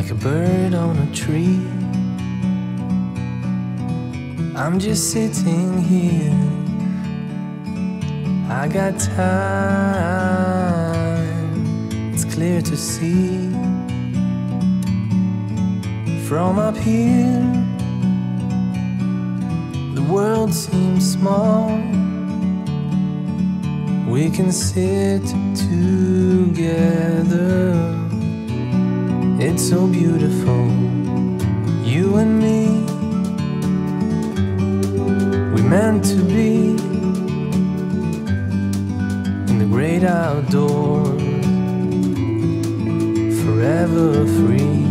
like a bird on a tree. I'm just sitting here, I got time, it's clear to see. From up here, the world seems small. We can sit together, it's so beautiful, you and me. We meant to be in the great outdoors, forever free.